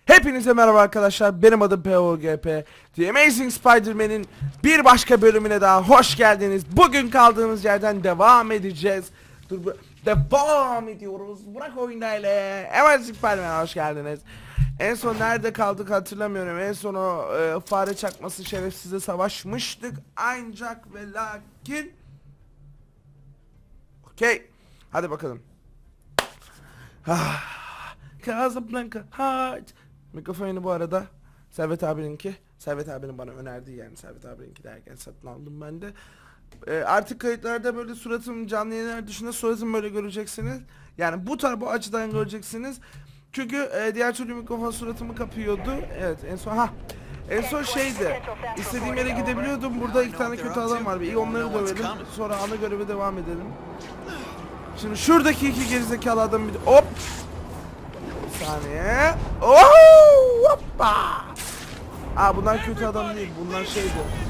Hepinize merhaba arkadaşlar, benim adım POGP. The Amazing Spider-Man'in bir başka bölümüne daha hoş geldiniz. Bugün kaldığımız yerden devam edeceğiz. Devam ediyoruz. Burak oyundayla. Amazing Spider-Man'e hoş geldiniz. En son nerede kaldık hatırlamıyorum. En son o fare çakması şerefsize savaşmıştık. Ancak ve lakin. Okey. Hadi bakalım. Casablanca Heart. Mikrofonu bu arada Servet abininki. Servet abinin bana önerdiği, yani Servet abininki derken satın aldım ben de. Artık kayıtlarda böyle suratım, canlı yayınlar dışında suratım böyle göreceksiniz. Yani bu açıdan göreceksiniz. Çünkü diğer türlü mikrofon suratımı kapıyordu. Evet, en son şeydi. İstediğim yere gidebiliyordum. Burada iki tane kötü adam var. İyi, onları dövelim. Sonra ana göreve devam edelim. Şimdi şuradaki iki gerizekalı adamı bir hop. Bir saniye. Oh! Hoppa! Bunlar kötü adam değil. Bunlar şeydi.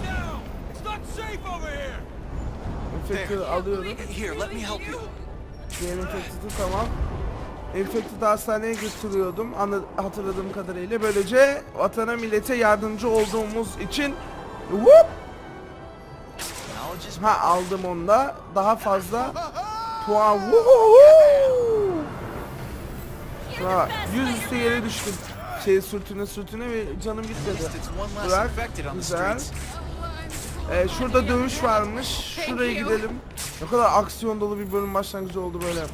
Infected'ı alıyorum. Diğer Infected'ı tamam. Infected'ı hastaneye götürüyordum. Hatırladığım kadarıyla. Böylece vatana millete yardımcı olduğumuz için whoop! Aldım onda. Daha fazla puan. Şuna 100 üstü yere düştüm. Sürtüne ve canım gitmedi. Bırak. Güzel. Şurada dövüş varmış. Şuraya gidelim. Ne kadar aksiyon dolu bir bölüm başlangıcı oldu böyle.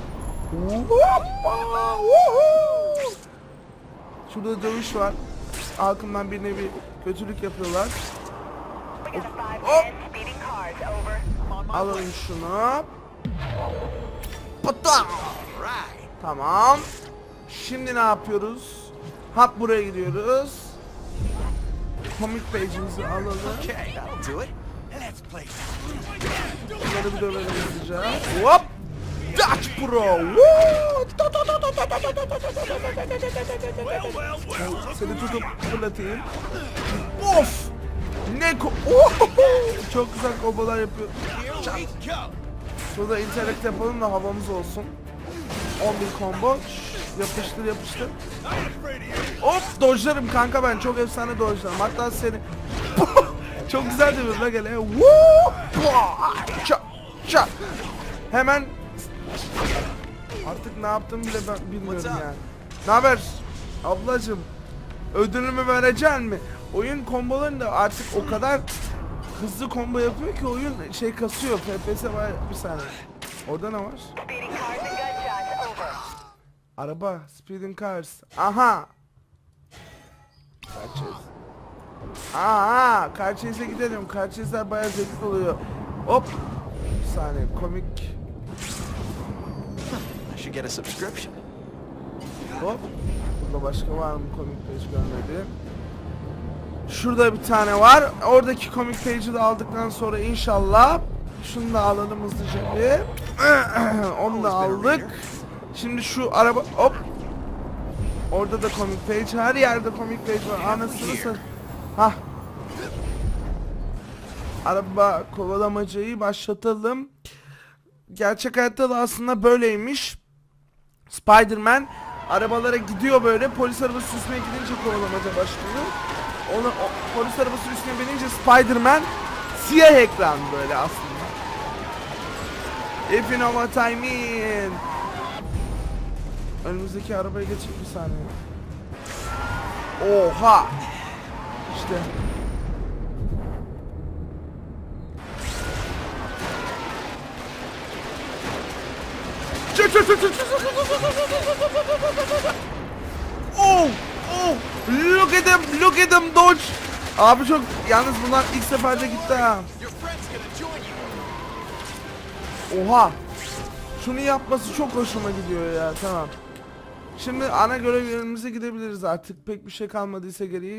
Şurada dövüş var. Halkından bir nevi kötülük yapıyorlar. Hop. Alalım şunu. Tamam. Şimdi ne yapıyoruz? Buraya gidiyoruz. Comic page'imizi alalım. Bunları bir dövelim hızlıca. Hop! Dutch Pro! Seni tutup fırlatayım. Of! Çok güzel kombolar yapıyor. Şurada interact yapalım da havamız olsun. 11 combo. Yapıştır. Hop, dodge'larım kanka, ben çok efsane dodge'larım. Hatta seni çok güzel değil mi? Bak hele. Hemen artık ne yaptığımı bile ben bilmiyorum yani. Ne haber ablacım? Ödülümü vereceksin mi? Oyun kombolarında artık o kadar hızlı combo yapıyor ki oyun kasıyor. FPS var. Bir saniye. Orada ne var? Araba, speeding cars. Aha. Car chase'e gidelim. Car chase'ler bayağı zevkli oluyor. Hop. Bir saniye, komik. I should get a subscription. Hop. Burada başka var mı komik page görmedi? Şurada bir tane var. Oradaki komik page'i de aldıktan sonra inşallah şunu da alalım hızlıca bir. Onu da aldık. Şimdi şu araba hop. Orada da komik page, her yerde komik page var. Anasını satayım. Araba kovalamacayı başlatalım. Gerçek hayatta da aslında böyleymiş. Spider-Man arabalara gidiyor böyle. Polis arabası üstüne gidince kovalamaca başlıyor. Polis arabası üstüne binince Spider-Man siyah ekran böyle aslında. If you know what I mean. Önümüzdeki arabaya geçip bir saniye. Oha! İşte. Oh! Look at them dodge! Abi çok yalnız bunlar ilk seferde gitti ha. Oha! Şunu yapması çok hoşuma gidiyor ya, tamam. Şimdi ana görev yerimize gidebiliriz artık. Pek bir şey kalmadıysa geriye.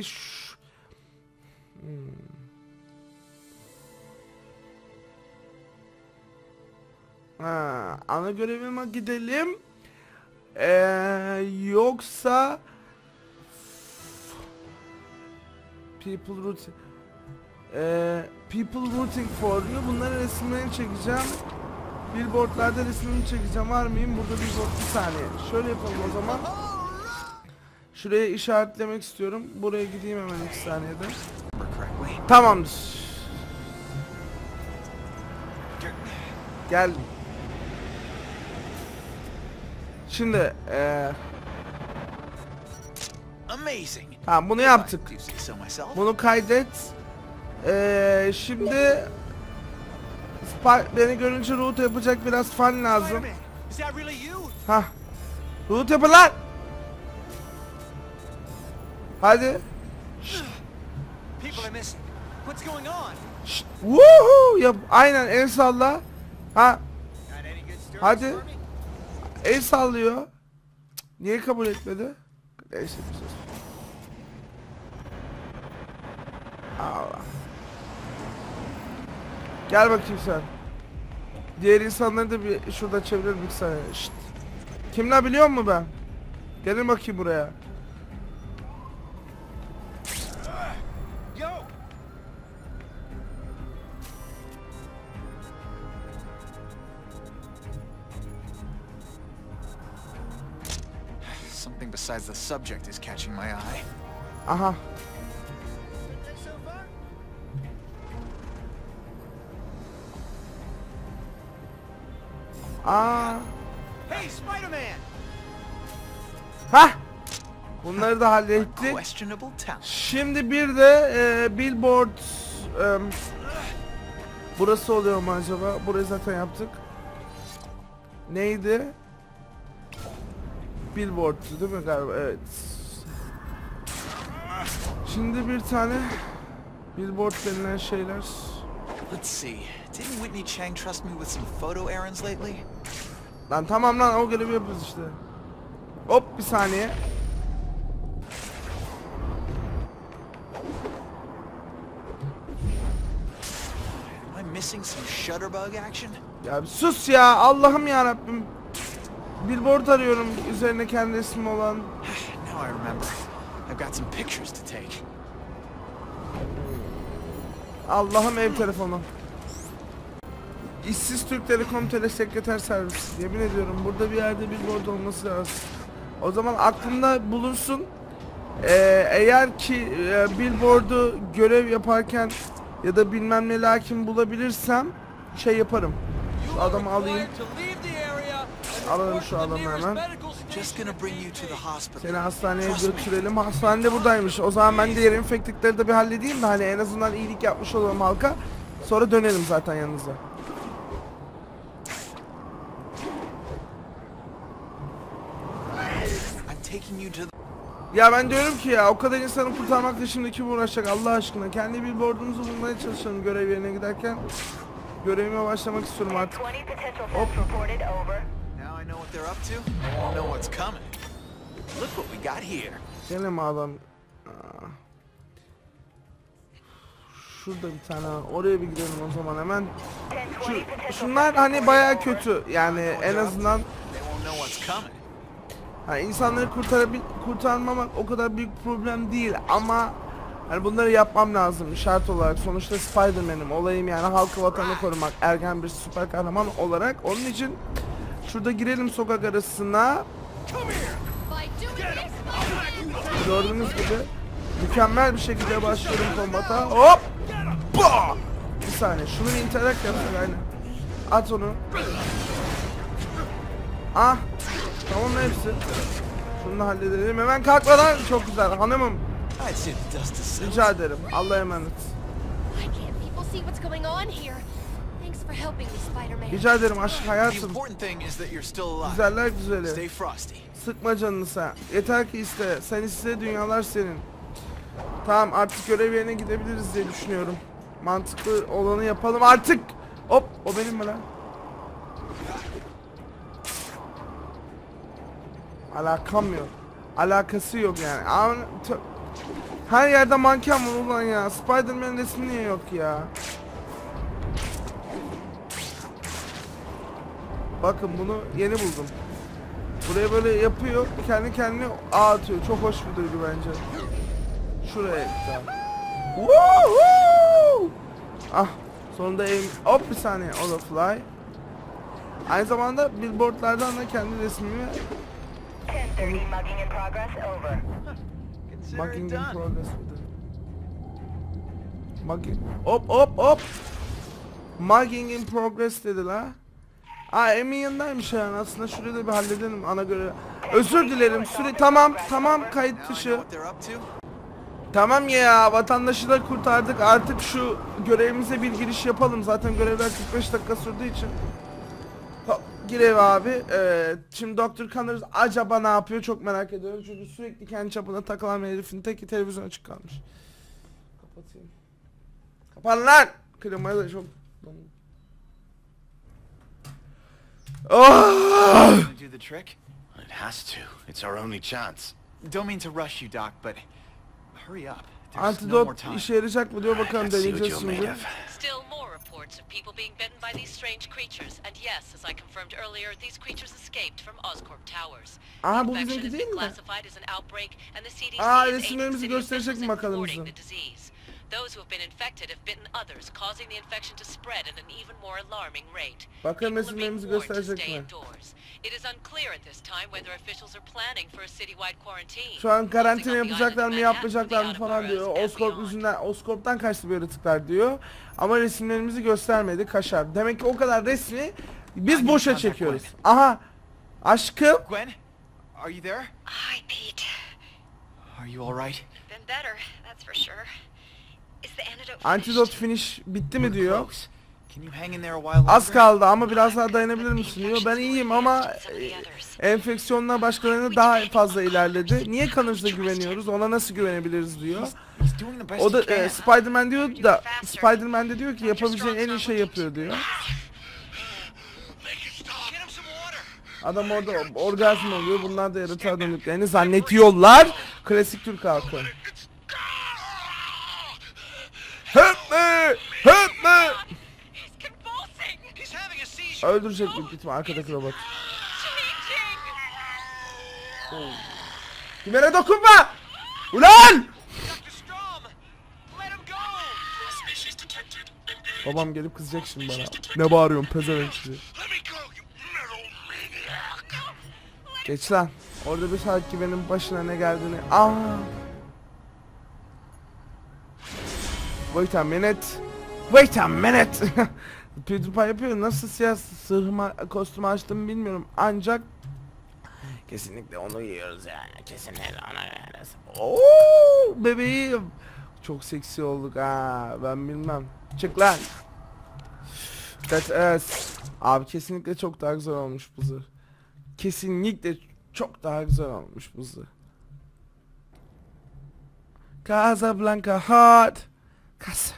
Ana görevime gidelim. Yoksa people rooting for you. Bunların resimlerini çekeceğim. Billboardlarda resmini çekeceğim. Var mıyım? Burada billboard, bir saniye. Şöyle yapalım o zaman. Şuraya işaretlemek istiyorum. Buraya gideyim hemen 2 saniyede. Correctly. Tamamdır. Gel. Şimdi Amazing. ha bunu yaptık. Do say so myself. Bunu kaydet. Şimdi beni görünce root yapacak biraz fan lazım. Spider-Man, is that really you? Ha. Root yapın lan. Hadi. People are missing. What's going on? Şşt. Woohoo yap. Aynen el salla. Ha. Got any good stories Hadi. for me? El sallıyor. Cık, niye kabul etmedi? Neyse bir şey. Allah. Gel bakayım sen. Diğer insanları da bir şurada çevirelim bir saniye. Şşt. Kimler biliyor musun ben? Gelin bakayım buraya. Yo! Something besides the subject is catching my eye. Aha. Aa. Hey, Spider-Man! Hah. Bunları da hallettik. Questionable talent. Şimdi bir de billboard burası oluyor mu acaba? Burayı zaten yaptık. Neydi? Billboard değil mi galiba? Evet. Şimdi bir tane billboard denilen şeyler. Let's see. Didn't Whitney Chang trust me with some photo errands lately? Lan tamam lan o görevi yapıyoruz işte. Hop bir saniye. Am I missing some shutterbug action? Ya bir sus ya Allah'ım ya Rabbim. Billboard arıyorum üzerine kendi ismi olan. Now I remember. I've got some pictures to take. Allah'ım ev telefonu. İşsiz Türk Telekom Telesekreter Servisi. Yemin ediyorum burada bir yerde billboard olması lazım. O zaman aklında bulunsun. Eğer ki billboard'u görev yaparken ya da bilmem ne lakin bulabilirsem şey yaparım. Şu adamı alayım. Alalım şu adamı hemen. Just gonna bring you to the hospital. Seni hastaneye Trust me. götürelim. Hastanede buradaymış. O zaman ben diğer infektikleri de bir halledeyim de hani en azından iyilik yapmış olalım halka. Sonra dönelim zaten yanınıza. I'm taking you to the... Ya ben diyorum ki ya o kadar insanı kurtarmakla şimdi kim uğraşacak Allah aşkına. Kendi billboardumuzu bulmaya çalışalım görev yerine giderken. Görevime başlamak istiyorum artık. 20 potential Hop. threats reported, over. Now I know what they're up to. I won't know what's coming. Look what we got here. Gene adam. Aa. Şurada bir tane var. Oraya bir gidelim o zaman hemen. 10, 20 potential Şunlar threats hani reported, baya over. kötü. Yani en azından They won't know what's coming. hani insanları kurtarmamak o kadar büyük problem değil ama hani bunları yapmam lazım şart olarak. Sonuçta Spider-Man'im. Olayım yani halkı vatanı korumak. Ergen bir süper kahraman olarak. Onun için şurada girelim sokak arasına. By doing this, Spider-Man! Gördüğünüz gibi mükemmel bir şekilde başlıyorum kombata. Hop! Bah! Bir saniye. Şunu bir interact yapsak aynen. At onu. Ah! Tamam hepsi. Şunu da halledelim. Hemen kalkmadan çok güzel hanımım. I'd say the dust is settled. Rica ederim. Allah'a emanet. Why can't people see what's going on here? Thanks for helping me, Spider-Man. Rica ederim aşk The hayatım. important thing is that you're still alive. Güzeller güzeli. Stay frosty. Sıkma canını sen. Yeter ki iste. Sen iste dünyalar senin. Tamam artık görev yerine gidebiliriz diye düşünüyorum. Mantıklı olanı yapalım artık. Hop o benim mi lan? Alakam yok. Alakası yok yani. Her yerde manken var ulan ya. Spider-Man resmi niye yok ya? Bakın bunu yeni buldum. Buraya böyle yapıyor, kendi kendine ağ atıyor. Çok hoş bir duygu bence. Şuraya güzel. Woohoo! Ah, sonunda aim. Hop bir saniye, o da fly. Aynı zamanda billboardlardan da kendi resmimi 10:30 mugging in progress, over. Consider it Mugging in done. progress dedi. Mugging. Hop. Mugging in progress dedi la. Aa Emin yanındaymış yani, aslında şurayı da bir halledelim ana göre. Özür dilerim tamam kayıt Now I know dışı. what they're up to. Tamam ya, vatandaşı da kurtardık, artık şu görevimize bir giriş yapalım, zaten görevler 45 dakika sürdüğü için. Gir eve abi. Şimdi Dr. Connors acaba ne yapıyor çok merak ediyorum, çünkü sürekli kendi çapına takılan bir herifin teki televizyon açık kalmış. Kapatayım. Kapan lan! Klimaya da çok... Oh! Gonna do the trick? It has to. It's our only chance. Don't mean to rush you, Doc, but hurry up. There's no more Antidot time. işe yarayacak mı diyor, bakalım, Let's see what deneyeceğiz you're şimdi. made of. Still more reports of people being bitten by these strange creatures, and yes, as I confirmed earlier, these creatures escaped from Oscorp Towers. Aha, The bu infection bizimki has değil been mi? classified as an outbreak, and the CDC Aa, is aiding resimlerimizi city gösterecek officials mi in bakalım reporting bize? the disease. Those who have been infected have bitten others, causing the infection to spread at an even more alarming rate. Bakalım People are being resimlerimizi warned to gösterecek stay mi? indoors. It is unclear at this time whether officials are planning for a citywide quarantine. Şu an karantina Closing off the yapacaklar island mı of Manhattan for yapmayacaklar the mı outer falan diyor. boroughs and Oscorp beyond. yüzünden, Oscorp'tan kaçtı bu yaratıklar diyor. Ama resimlerimizi göstermedi, kaşar. Demek ki o kadar resmi biz boşa çekiyoruz. Aha! Aşkım! Gwen, are you there? Hi, Pete. Are you all right? Been better, that's for sure. Is the antidote Antidot finish bitti mi diyor. Close. Can you hang in there a while longer? Az kaldı ama biraz daha dayanabilir misin diyor. Ben iyiyim ama enfeksiyonlar başkalarına daha fazla ilerledi. Niye Connors'a güveniyoruz? Ona nasıl güvenebiliriz diyor. He's doing the best O da he can. Spider-Man diyor da, Spider-Man de diyor ki yapabileceğin en iyi şey yapıyor diyor. Get him some water. Adam orada orgazm oluyor. Bunlar da yaratığa döndüklerini zannediyorlar. Klasik Türk halkı. Help me! Help me! He's convulsing! He's having a seizure. Öldürecek büyük ihtimal arkadaki robot. Changing! Kimere dokunma! Ulan! Dr. Strom, let him go. Species detected. Babam gelip kızacak şimdi bana. Ne bağırıyorsun pezevenk diye. Let me go, you metal maniac. Geç lan. Orada bir saat benim başına ne geldiğini. Aa. Wait a minute. Wait a minute. PewDiePie yapıyor. Nasıl siyah sırma kostümü açtım bilmiyorum. Ancak kesinlikle onu yiyoruz yani. Kesinlikle ona yiyoruz. Oo, bebeğim. Çok seksi olduk ha. Ben bilmem. Çık lan. That is. Abi kesinlikle çok daha güzel olmuş bu zırh. Kesinlikle çok daha güzel olmuş bu zırh. Casablanca hot. Casa.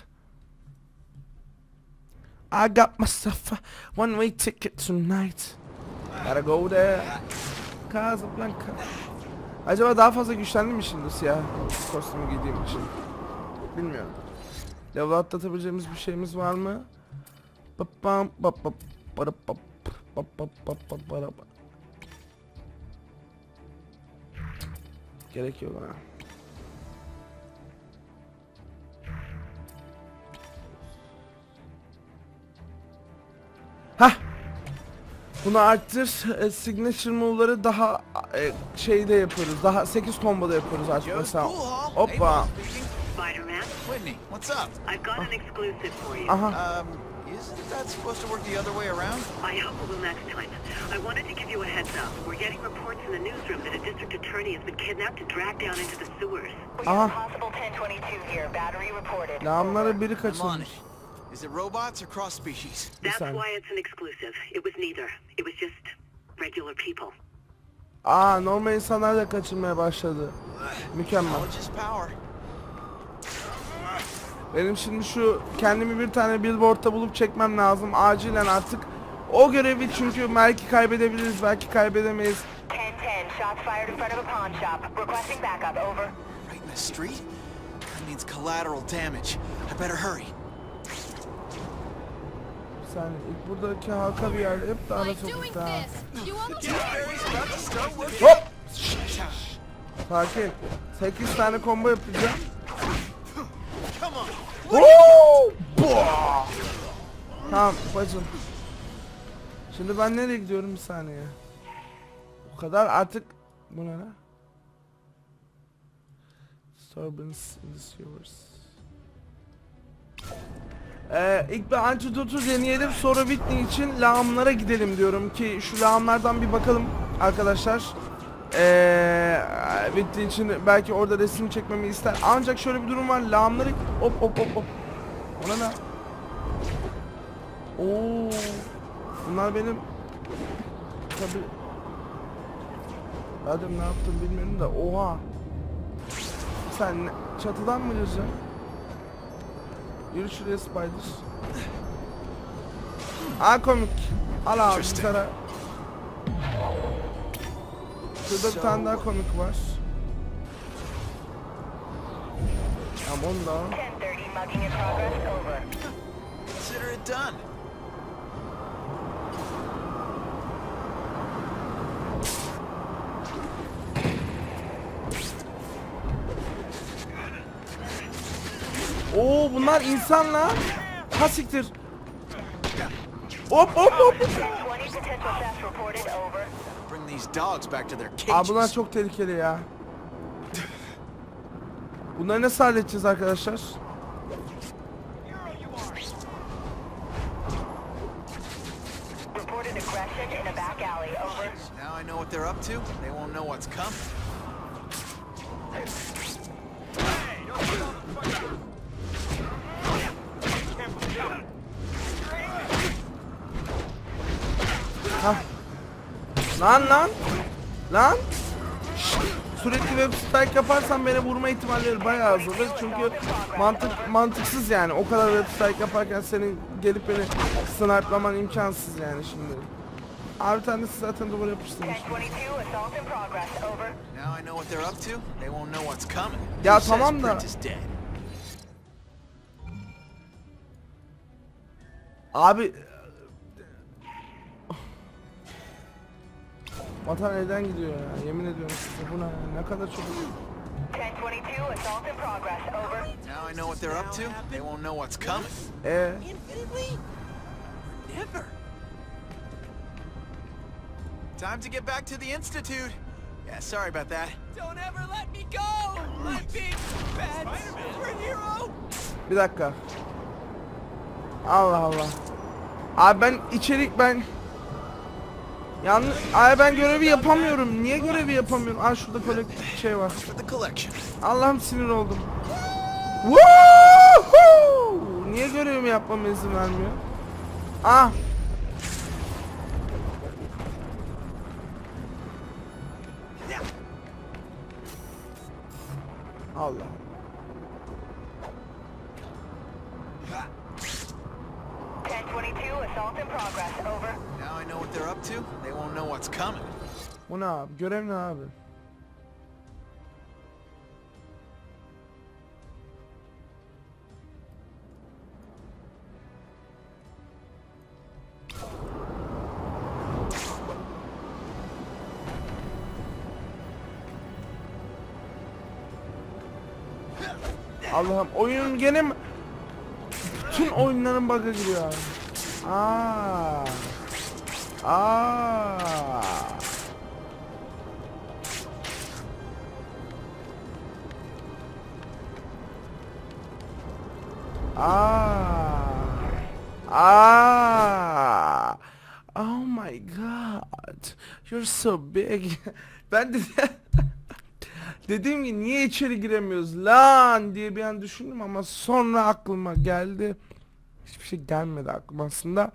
I got myself a one-way ticket tonight. Gotta go there. Casablanca. Acaba daha fazla güçlendi mi şimdi siyah kostümü giydiğim için? Bilmiyorum. Level atlatabileceğimiz bir şeyimiz var mı? Gerek yok ha. Hah. Bunu arttır. Signature move'ları daha şeyde yapıyoruz. Daha 8 combo'da yapıyoruz artık Joe's mesela. pool hall. Hoppa. Avon speaking. Spider-Man, Whitney, what's up? I've got an exclusive for you. Aha. Isn't that supposed to work the other way around? I hope it will next time. I wanted to give you a heads up. We're getting reports in the newsroom that a district attorney has been kidnapped and dragged down into the sewers. We have Aha. possible 1022 here. Battery reported. Lağımlara biri I'm on kaçırmış. it. Is it robots or cross species? That's saniye. why it's an exclusive. It was neither. It was just regular people. Aa, normal insanlar da kaçırmaya başladı. Mükemmel. Knowledge is power. Benim şimdi şu kendimi bir tane billboardta bulup çekmem lazım acilen artık. O görevi, çünkü belki kaybedebiliriz, belki kaybedemeyiz. 1010. Shots fired in front of a pawn shop. Requesting backup. Over. Right in the street? That means collateral damage. I better hurry. Bir saniye, ilk buradaki halka bir yerde hep de ara By doing sokakta. this, you almost He's about to start working. Hop! Sakin. 8 tane combo yapacağım. Come on. Woo! Boah! Tamam bacım. Şimdi ben nereye gidiyorum, bir saniye. O kadar artık bu ne lan? Turbines in the sewers. İlk bir antidotu deneyelim, sonra Whitney için lağımlara gidelim diyorum ki şu lağımlardan bir bakalım arkadaşlar. Whitney için belki orada resim çekmemi ister. Ancak şöyle bir durum var, lağımları hop hop hop hop. Ona ne? Oo, bunlar benim tabi. Adam ne yaptım bilmiyorum da oha. Sen çatıdan mı yürüyeceksin? Yürü şuraya Spider. Aa komik. Al abi sana. Şurada bir tane daha komik var. Tamam onu da. 10:30 mugging in progress. Over. Consider it done. Oo bunlar insanlar. Ha siktir. Hop hop hop. 20 potential thefts reported. Over. Bring these dogs back to their Aa bunlar cages. çok tehlikeli ya. Bunları nasıl halledeceğiz arkadaşlar? Reported aggression in a back alley. Over. Now I know what they're up to. They won't know what's coming. Hah. Lan. Şşt. Sürekli web strike yaparsan beni vurma ihtimalleri bayağı azalır çünkü mantıksız yani o kadar web strike yaparken senin gelip beni snipe'laman imkansız yani şimdi. Abi tanesi zaten duvara yapıştırmış. 10:22 assault in progress. Over. Now I know what they're up to. They won't know what's coming. Ya Who says tamam da- Brent is dead? Abi vatan elden gidiyor ya, yemin ediyorum size buna ne kadar çok. 10:22 assault in progress. Over. Now I know what they're up to. They won't know what's coming. Infinitely? Never. Time to get back to the Institute. Yeah, sorry about that. Don't ever let me go! My big, bad superhero! Bir dakika. Allah Allah. Abi ben ben görevi yapamıyorum. Niye görevi yapamıyorum? Aa şurada kolektif şey var. For the collection. Allah'ım sinir oldum. Woohoo! Niye görevimi yapmama izin vermiyor? Ah. Allah. Assault in progress. Over. Now I know what they're up to. They won't know what's coming. Bu ne abi? Görev ne abi? Allah'ım oyun gene mi? Bütün oyunların bug'a giriyor abi. Aa. Oh my god. You're so big. Ben de dediğim gibi niye içeri giremiyoruz lan diye bir an düşündüm ama sonra aklıma geldi. Hiçbir şey gelmedi aklıma aslında.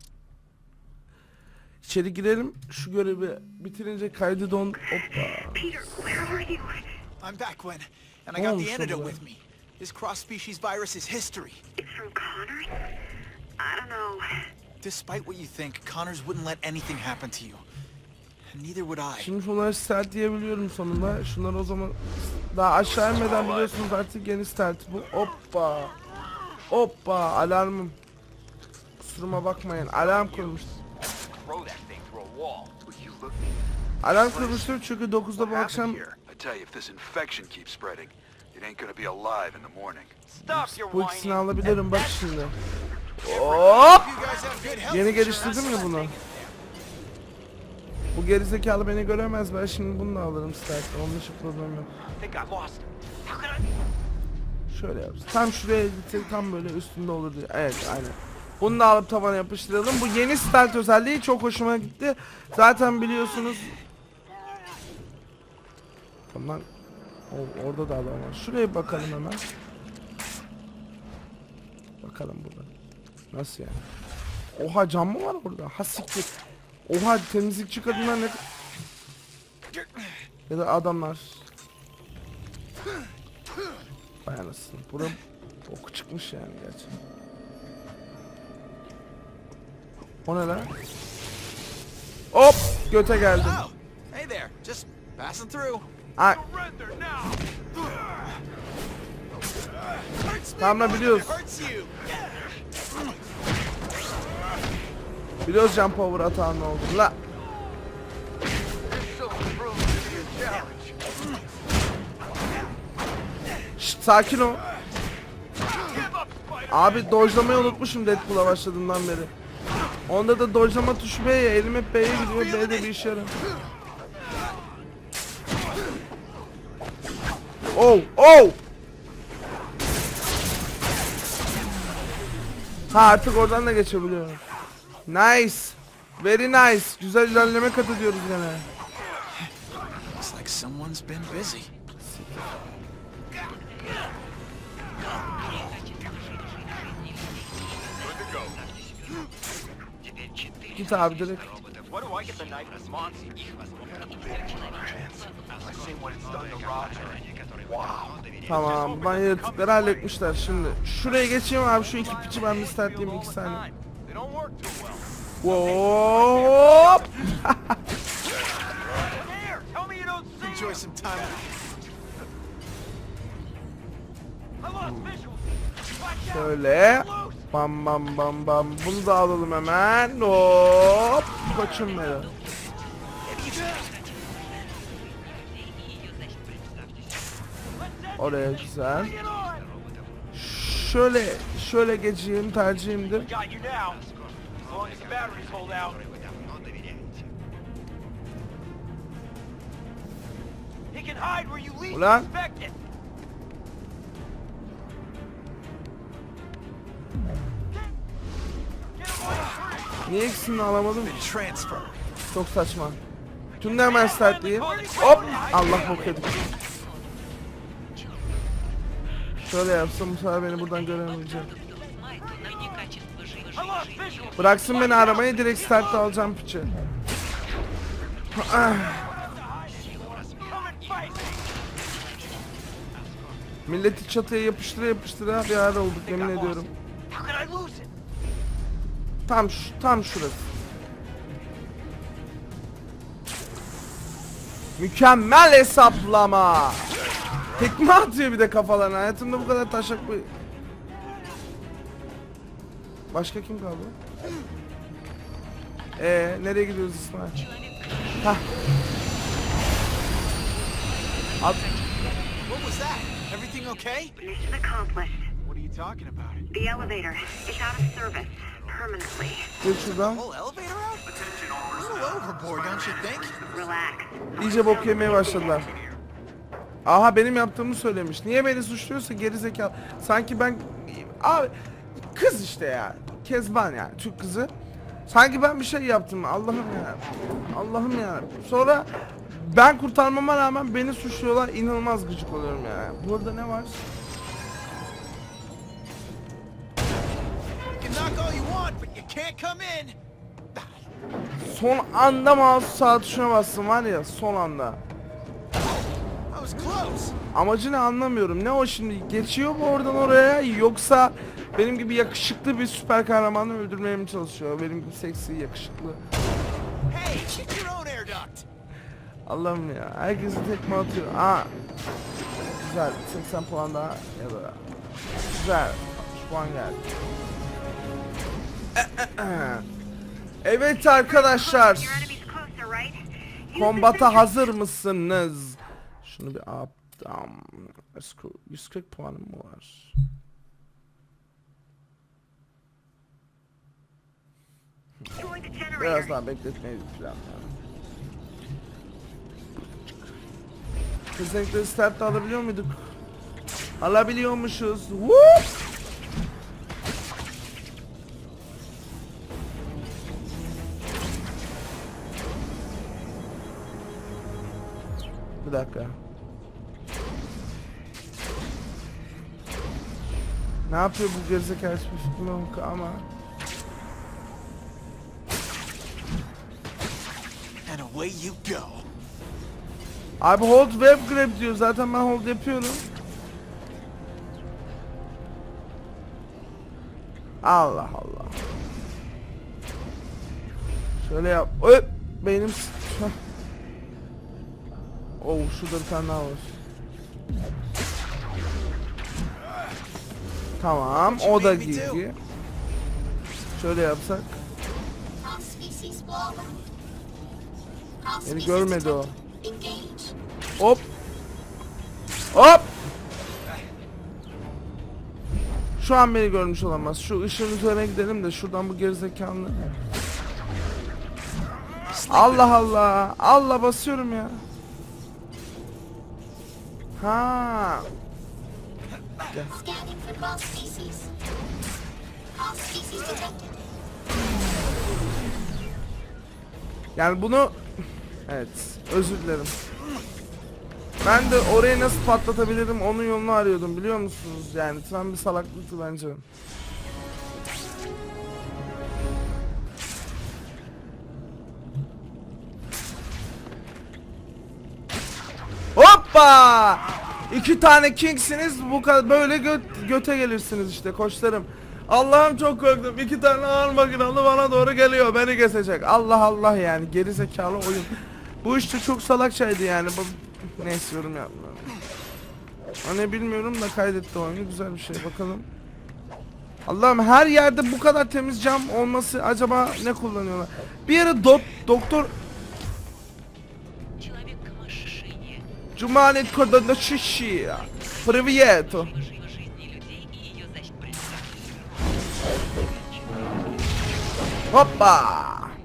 İçeri girelim, şu görevi bitirince kaydı don. Hoppa. Peter, where are you? I'm back, Gwen, and I Oh, got the so antidote good. with me. This cross-species virus is history. It's from Connors? I don't know. Despite what you think, Connors wouldn't let anything happen to you. And neither would I. Şimdi bunları start diyebiliyorum sonunda. Şunları o zaman daha aşağı inmeden biliyorsunuz artık yeni start bu. Hoppa. Hoppa alarmım. Kusuruma bakmayın. Alarm kurmuştum. Alarm kurmuştum çünkü 9'da bu akşam bu ikisini alabilirim bak şimdi. Hop! You guys have good health Yeni insurance. geliştirdim ya bunu. Bu gerizekalı beni göremez. Ben şimdi bunu da alırım istersen. Onun için problem yok. I think I lost him. How could I? Şöyle yapsın. Tam şuraya gitsek tam böyle üstünde olur diye. Evet aynen. Bunu da alıp tavana yapıştıralım. Bu yeni start özelliği çok hoşuma gitti. Zaten biliyorsunuz. Tamam. Orada da adam var. Şuraya bakalım hemen. Bakalım burada. Nasıl yani? Oha cam mı var orada? Ha siktir. Oha temizlikçi kadınlar ne... Ya da adamlar. Vay anasını. Buram oku çıkmış yani gerçekten. O ne lan? Hop! Göte geldim. Oh, hey there. Just passing through. Ay, Surrender now! Hurts me tamam more than biliyoruz. it hurts you. Biliyoruz jump power atağın ne olduğunu. La. Şşt, sakin ol. Abi dodge'lamayı unutmuşum Deadpool'a başladığımdan beri. Onda da dodge'lama tuşu B ya, elim hep B'ye gidiyor, B'de bir işe yarar. Oh, oh! Ha artık oradan da geçebiliyorum. Nice. Very nice. Güzel ilerleme kat ediyoruz gene. Looks like someone's been busy. Git abi direkt. What do I get the knife from Monty? I see what it's done to Roger. Wow. Tamam, buradan yaratıkları halletmişler şimdi. Şuraya geçeyim abi, şu iki piçi ben bir startlayayım 2 saniye. They don't work too well. Hop! Here, tell me you don't see Enjoy him. some time. I lost visuals. Watch out. Şöyle. Bam bam bam bam. Bunu da alalım hemen. Hop! Koçum benim. Oraya güzel. Get on. Şöyle geçeyim, tercihimdir. Got you now. As long as the batteries hold out. He can hide where you least Ulan. expect it. Get him on the free. Niye ikisini alamadım? Transfer. Çok saçma. Şunu da hemen startlayayım. Hop! Allah bok yedik. Şöyle yapsam bu sefer beni buradan göremeyecek. I lost visuals. Bıraksın beni aramayı, direkt startta alacağım piçi. Ah, Come and fight. milleti çatıya yapıştıra bir hal olduk yemin ediyorum. How could I lose it? Tam şurası. Mükemmel hesaplama. Tekme atıyor bir de kafalarına. Hayatımda bu kadar taşak bir... Başka kim kaldı? Nereye gidiyoruz İsmail? Hah. At. What was that? Everything okay? Mission accomplished. What are you talking about? The elevator is out of service permanently. Gir şuradan. Whole elevator out? A little overboard, don't you think? Relax. İyice bok yemeye başladılar. Aha benim yaptığımı söylemiş. Niye beni suçluyorsa gerizekalı. Sanki ben... Abi kız işte ya. Kezban yani Türk kızı. Sanki ben bir şey yaptım. Allah'ım ya. Allah'ım ya. Sonra ben kurtarmama rağmen beni suçluyorlar. İnanılmaz gıcık oluyorum ya. Burada ne var? You can knock all you want, but you can't come in. Son anda mouse sağ tuşuna bastım var ya, son anda. I was close. Amacı ne anlamıyorum. Ne o şimdi? Geçiyor mu oradan oraya, yoksa benim gibi yakışıklı bir süper kahramanı öldürmeye mi çalışıyor? Benim gibi seksi, yakışıklı. Hey, get your own air duct. Allah'ım ya. Herkesi tekme atıyor. Aa. Güzel. 80 puan daha ya da. Güzel. Puan geldi. Evet arkadaşlar. Your enemy's closer, right? Use the Kombata sensor- hazır mısınız? Şunu bir up down. 140 puanım mı var? Going to Biraz generator. daha bekletmeyi planlıyorum. Kesinlikle start alabiliyor muyduk? Alabiliyormuşuz. Woo! Bir dakika. Ne yapıyor bu gerizekalı hiçbir fikrim yok ama. And away you go. Abi hold web grab diyor. Zaten ben hold yapıyorum. Allah Allah. Şöyle yap. Öp. Benim. Oh, şurada bir tane daha var. Tamam, o da gigi. Şöyle yapsak. Beni görmedi o. Hop. Hop. Şu an beni görmüş olamaz. Şu ışığın üzerine gidelim de şuradan bu gerizekalı. Allah Allah. Allah basıyorum ya. Ha. Gel. Yani bunu evet, özür dilerim. Ben de orayı nasıl patlatabilirim onun yolunu arıyordum, biliyor musunuz? Yani tam bir salaklıktı bence. Hoppa! 2 tane kingsiniz, bu kadar böyle göte gelirsiniz işte koçlarım. Allah'ım çok korktum. 2 tane ağır makinalı bana doğru geliyor, beni kesecek. Allah Allah, yani geri zekalı oyun. Bu işte çok salakçaydı yani. Neyse, yorum yapmıyorum. Hani bilmiyorum da kaydetti oyunu, güzel bir şey, bakalım. Allah'ım, her yerde bu kadar temiz cam olması, acaba ne kullanıyorlar? Bir ara doktor Cumanet kodunda şişi. Privyet. Hoppa.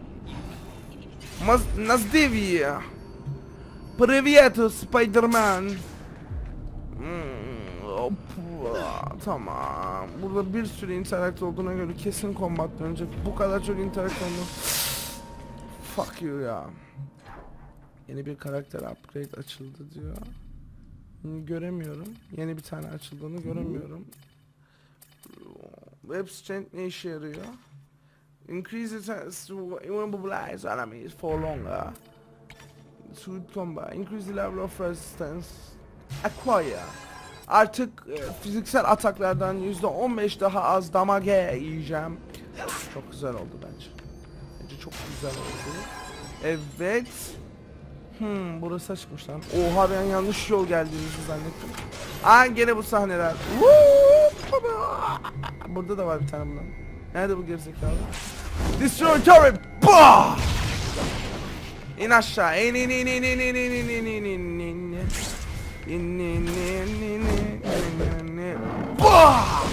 Nazdivya. Privyet Spider-Man. Tamam. Burada bir sürü interact olduğuna göre kesin combat dönecek. Bu kadar çok interact oldu. Fuck you ya. Yeni bir karakter upgrade açıldı diyor. Göremiyorum. Yeni bir tane açıldığını göremiyorum. Web strength ne işe yarıyor? Increases immobilize enemies for longer. Suit combat. Increase the level of resistance. Acquire. Artık fiziksel ataklardan %15 daha az damage yiyeceğim. Çok güzel oldu bence. Bence çok güzel oldu. Evet. Burası açıkmış lan. Oha, ben yanlış yol geldiğimizi zannettim. Aa, gene bu sahneler. Burada da var bir tane bundan. Nerede bu gerizekalı? Destroy turret. Bah! İn aşağı. Bah!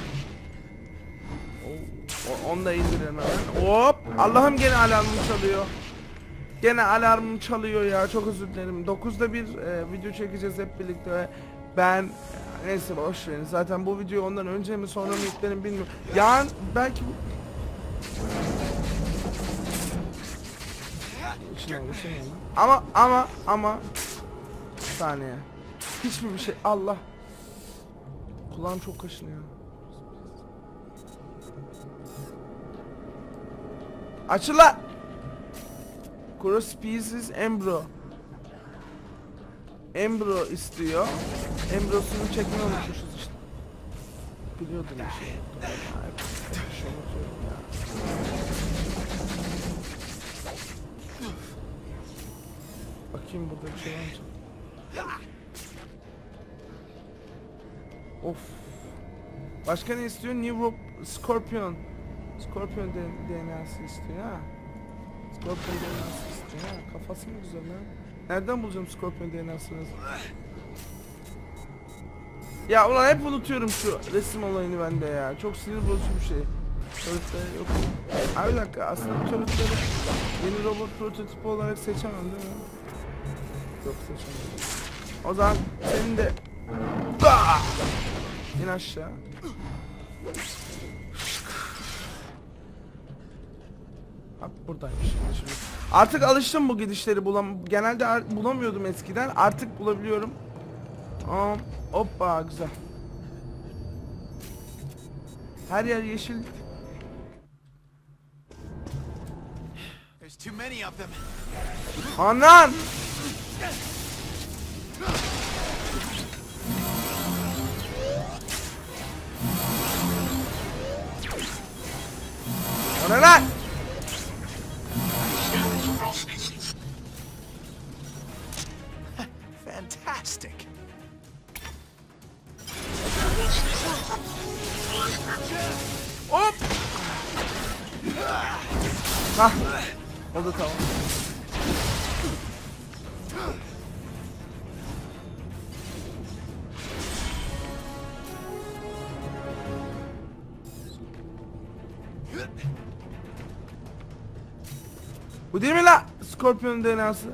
Onu da indirelim hemen. Hop! Allah'ım, gene alarmım çalıyor. Gene alarmım çalıyor ya, çok özür dilerim. 9'da bir video çekeceğiz hep birlikte. Ben neyse, boş verin. Zaten bu videoyu ondan önce mi sonra mı yüklerim bilmiyorum. Yani belki bu... Ama bir saniye. Hiçbir şey, Allah. Kulağım çok kaşınıyor. Açıl lan! Cross species Embro. Embro istiyor. Embrosunu çekmeyi unutmuşuz işte. Biliyordum bir şey. Bakayım burada bir şey var mı? Of. Başka ne istiyor? New Scorpion. Scorpion DNA'sı istiyor ha. Scorpion DNA'sı istiyor ha. Kafası mı güzel lan? Nereden bulacağım Scorpion DNA'sını? Ya ulan, hep unutuyorum şu resim olayını bende ya. Çok sinir bozucu bir şey. Turret'te yok. Abi bir dakika, aslında turret'leri yeni robot prototipi olarak seçemem değil mi? Yok, seçemem. O zaman senin de... Ah! İn aşağı. Abi buradaymış. Şimdi. Artık alıştım bu gidişleri genelde bulamıyordum eskiden. Artık bulabiliyorum. Hoppa güzel. Her yer yeşil. There's too many of them. Anan! O ne lan? Fantastic. Hop! Hah. Oldu tamam. Bu değil mi la? Scorpion'un DNA'sı.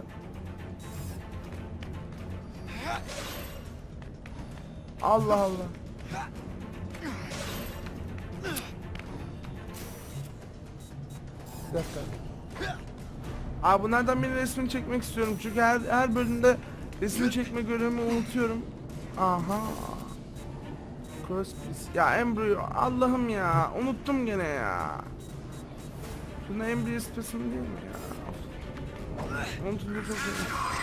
Allah Allah. Bir dakika. Abi bunlardan bir resmini çekmek istiyorum çünkü her bölümde resim çekme görevimi unutuyorum. Aha. Crosspiece. Ya Embryo Allah'ım ya unuttum gene ya. Şuna Embryo specimen değil mi ya? Unutuldu çok iyi.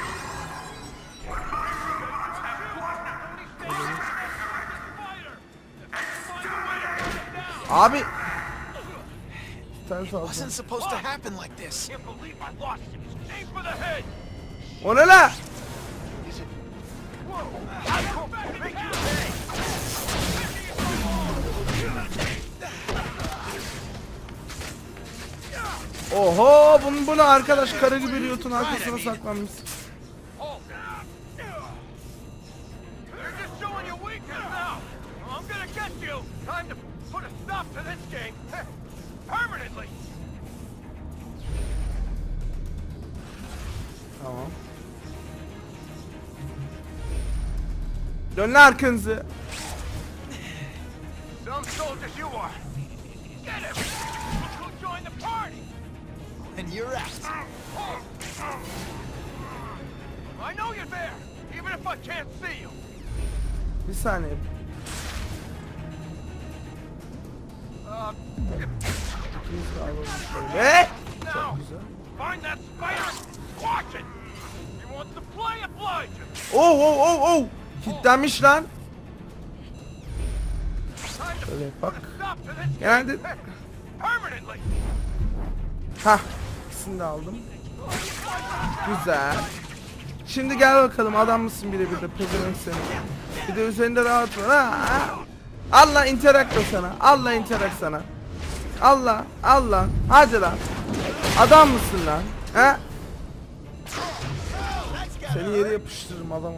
Abi. Wasn't supposed to happen like this. O ne la? Oho bunu arkadaş karı gibi Riot'un arkasına saklanmış. Tamam. Dön lan arkanızı. And you're out. I know you're there, even if I can't see you. Bir saniye. İkimiz de alalım şöyle. Çok güzel. Find that spider. Watch it. He wants to play Elijah. Oh. Kilitlenmiş lan. Şöyle bak. Genelde. Permanently. Hah. İkisini de aldım. Güzel. Şimdi gel bakalım adam mısın birebir de pezevenk seni. Bir de üzerinde rahat var ha. Allah interak da sana. Allah interak sana. Allah. Hadi lan. Adam mısın lan? He? Seni yere yapıştırırım adamım.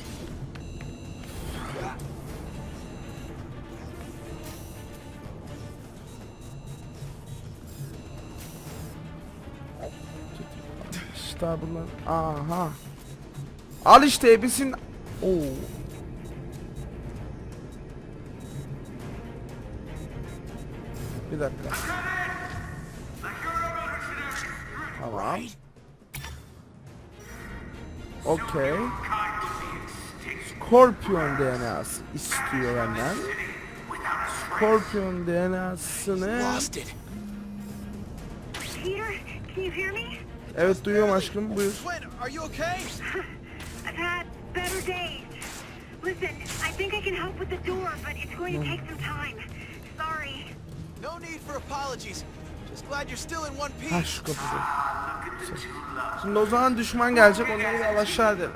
İşte bunlar. Aha. Al işte hepsinin. Oo. Bir dakika. Tamam. Okey. Scorpion DNA'sı istiyor benden. Scorpion DNA'sını. Lost it. Peter, can you hear me? Evet duyuyorum aşkım buyur. Gwen, are you okay? I've had better days. Listen, I think I can help with the door, but it's going to take some time. Sorry. No need for apologies. Just glad you're still in one Ha piece. şu kapıda. Şimdi o zaman düşman gelecek onları da alaşağı edelim.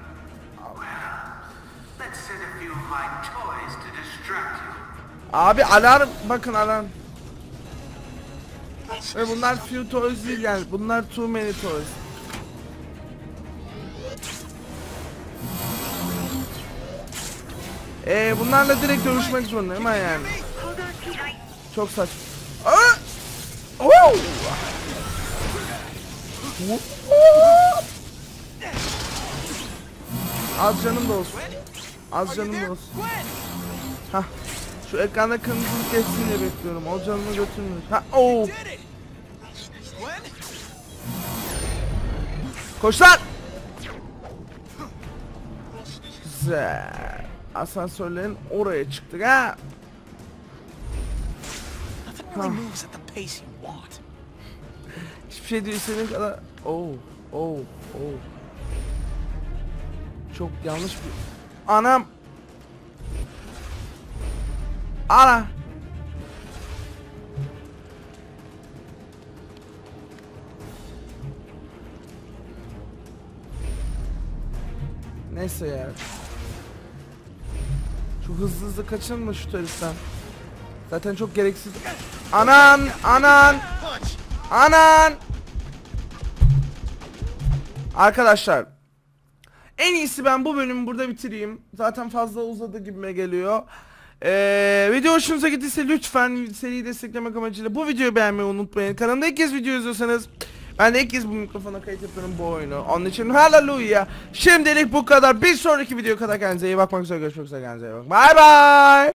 Abi alarm bakın alarm. Ve bunlar few toys değil yani bunlar too many toys. Bunlarla direkt dövüşmek zorundayım ha yani. Hold on, Pete. Çok saçma. Oh! Az canım da olsun. Az canım da olsun. Hah. Şu ekranda kırmızılık geçsin diye bekliyorum. O canını götürmüyor. Ha, oo. Did it! Gwen? Koş lan. Güzel. Asansörlerin oraya çıktık ha. Nothing really moves at the pace you want. Hiçbir şey değil senin kadar. Oo. Oo. Oo. Çok yanlış bir... Anam. Ana. Neyse ya. Şu hızlı hızlı kaçınma şu heriften. Zaten çok gereksiz. Anan, anan, Punch! anan. Arkadaşlar, en iyisi ben bu bölümü burada bitireyim. Zaten fazla uzadı gibime geliyor. Video hoşunuza gittiyse lütfen seriyi desteklemek amacıyla bu videoyu beğenmeyi unutmayın. Kanalımda ilk kez video izliyorsanız ben de ilk kez bu mikrofona kayıt yapıyorum bu oyunu. Onun için hallelujah. Şimdilik bu kadar. Bir sonraki video kadar kendinize iyi bakmak üzere. Görüşmek üzere, kendinize iyi bakın. Bye bye.